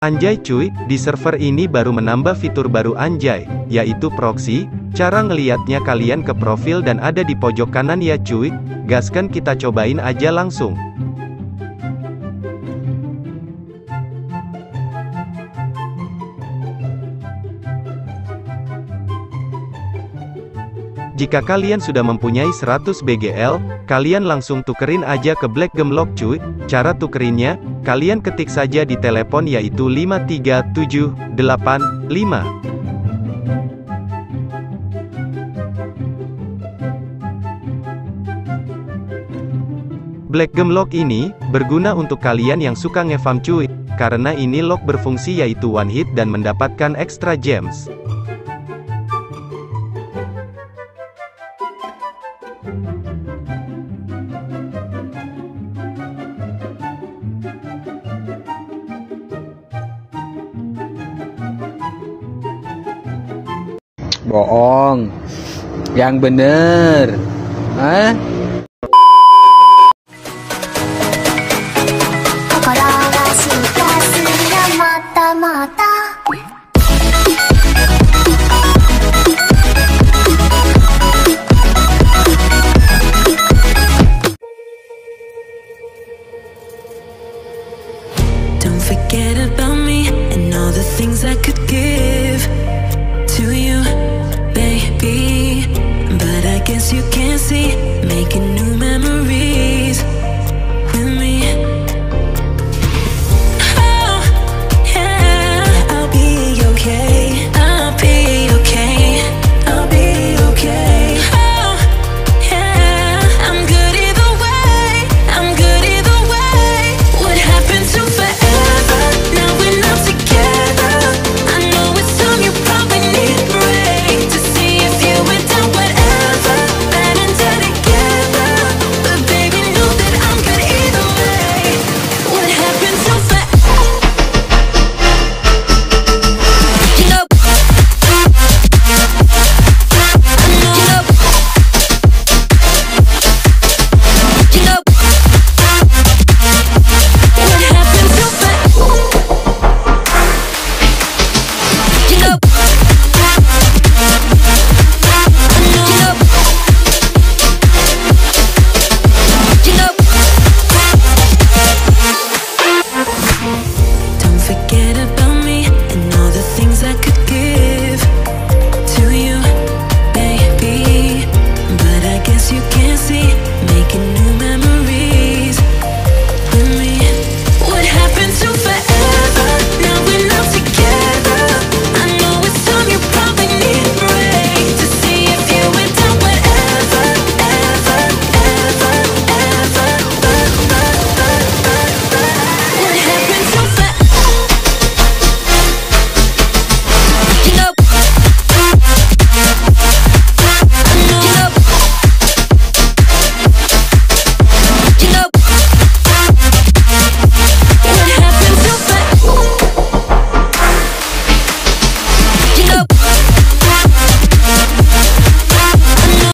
Anjay cuy, di server ini baru menambah fitur baru Anjay, yaitu proxy. Cara ngeliatnya kalian ke profil dan ada di pojok kanan ya cuy. Gaskan, kita cobain aja langsung. Jika kalian sudah mempunyai 100 BGL, kalian langsung tukerin aja ke Black Gemlock cuy. Cara tukerinnya, kalian ketik saja di telepon yaitu 53785. Black Gemlock ini berguna untuk kalian yang suka ngefarm cuy, karena ini lock berfungsi yaitu one hit dan mendapatkan extra gems. Bohong, yang bener, hah? Don't forget about me and all the things I could give to you, baby. But I guess you can't see, making new memories with me. Oh, yeah, I'll be okay. I'll be okay. I'll be okay. Oh, yeah, I'm good either way. I'm good either way. What happened to forever? Now we're not together. I know it's time you probably need a break to see if you were done whatever. Bad and dead together. But baby, know that I'm good either way. What happened to forever? You know, you know, what happened to forever? You know, don't forget about